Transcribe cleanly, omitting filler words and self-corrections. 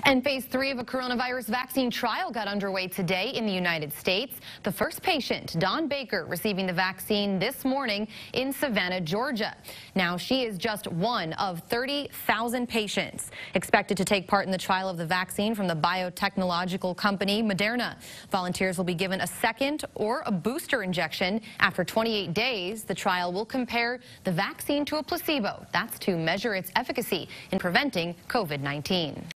And phase 3 of a coronavirus vaccine trial got underway today in the United States. The first patient, Dawn Baker, receiving the vaccine this morning in Savannah, Georgia. Now, she is just one of 30,000 patients expected to take part in the trial of the vaccine from the biotechnological company Moderna. Volunteers will be given a second or a booster injection. After 28 days, the trial will compare the vaccine to a placebo. That's to measure its efficacy in preventing COVID-19.